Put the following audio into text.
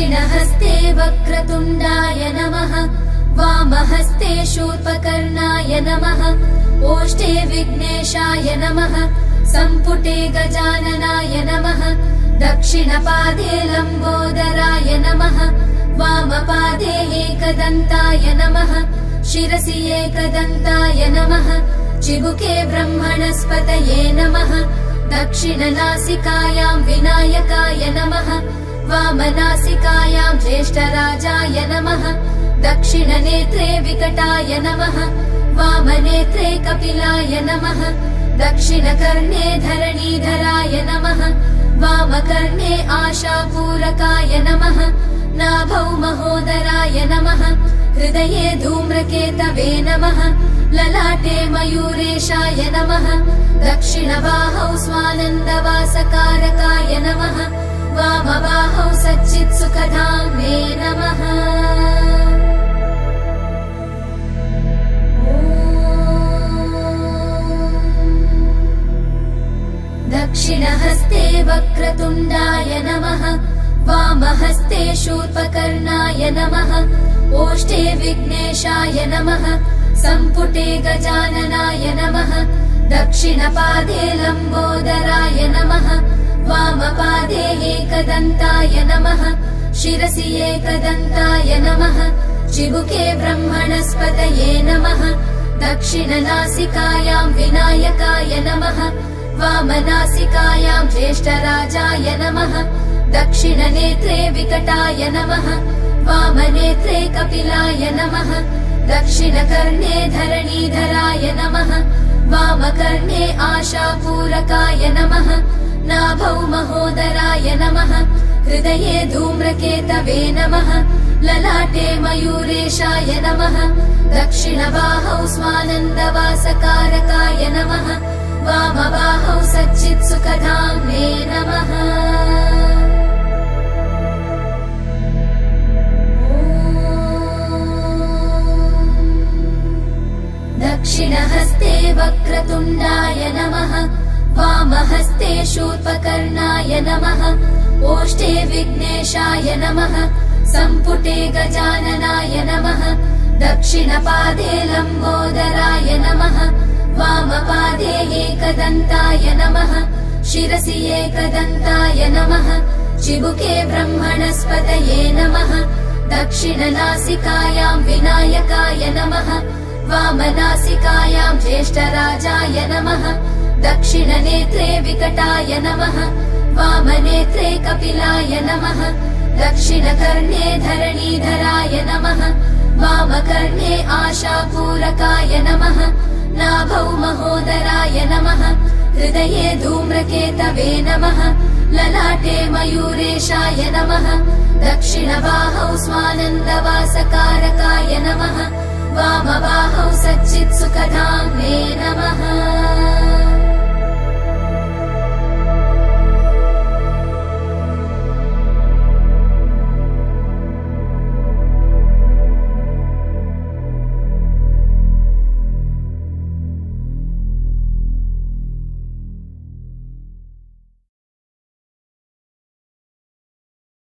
दक्षिणहस्ते वक्रतुण्डाय नमः। वामहस्ते शूर्पकर्णाय नमः। ओष्ठे विघ्नेशाय नमः। सम्पुटे गजाननाय नमः। दक्षिणपादे लम्बोदराय नमः। वामपादे एकदन्ताय नमः। शिरसि एकदन्ताय नमः। चिबुके ब्रह्मणस्पतये नमः। दक्षिणनासिकायां विनायकाय नमः। वामनासिकायां ज्येष्ठराजाय नमः। दक्षिणनेत्रे विकटाय नमः। वामनेत्रे कपिलाय नमः। दक्षिणकर्णे धरणीधराय नमः। वामकर्णे आशापूरकाय नमः। नाभौ महोदराय नमः। हृदये धूम्रकेतवे नमः। ललाटे मयूरेशाय नमः। दक्षिणबाहौ स्वानन्दवासकारकाय नमः। वामबाहौ सच्चित्सुखधाम्ने नमः। दक्षिणहस्ते वक्रतुण्डाय नमः। वामहस्ते शूर्पकर्णाय नमः। ओष्ठे विघ्नेशाय नमः। सम्पुटे गजाननाय नमः। दक्षिणपादे लम्बोदराय नमः। वामपादे एकदन्ताय नमः। शिरसि एकदन्ताय नमः। चिबुके ब्रह्मणस्पतये नमः। दक्षिणनासिकायां विनायकाय नमः। वामनासिकायां ज्येष्ठराजाय नमः। दक्षिणनेत्रे विकटाय नमः। वामनेत्रे कपिलाय नमः। दक्षिणकर्णे धरणीधराय नमः। वामकर्णे आशापूरकाय नमः। नाभौ महोदराय नमः। हृदये धूम्रकेतवे नमः। ललाटे मयूरेशाय नमः। दक्षिणबाहौ स्वानन्दवासकारकाय नमः। वामबाहौ सच्चित्सुखधाम्ने नमः। दक्षिणहस्ते वक्रतुण्डाय नमः। वामहस्ते शूर्पकर्णाय नमः। ओष्ठे विघ्नेशाय नमः। सम्पुटे गजाननाय नमः। दक्षिणपादे लम्बोदराय नमः। वामपादे एकदन्ताय नमः। शिरसि एकदन्ताय नमः। चिबुके ब्रह्मणस्पतये नमः। दक्षिणनासिकायां विनायकाय नमः। वामनासिकायां ज्येष्ठराजाय नमः। दक्षिणनेत्रे विकटाय नमः। वामनेत्रे कपिलाय नमः। दक्षिणकर्णे धरणीधराय नमः। वामकर्णे आशापूरकाय नमः। नाभौ महोदराय नमः। हृदये धूम्रकेतवे नमः। ललाटे मयूरेशाय नमः। दक्षिणबाहौ स्वानन्दवासकारकाय नमः। वामबाहौ सच्चित्सुखधाम्ने नमः।